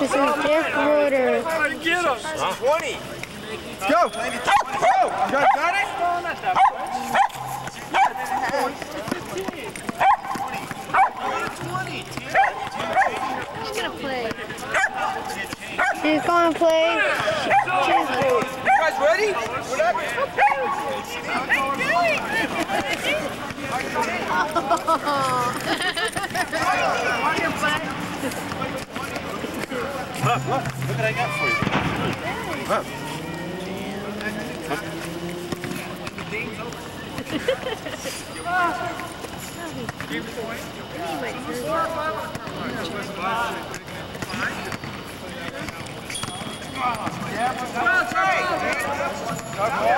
This is Jeff Roder. Get him! 20! Go! Go! Got it? She's gonna play. She's gonna play. You guys ready? Look what I got for you. Look. Anyway,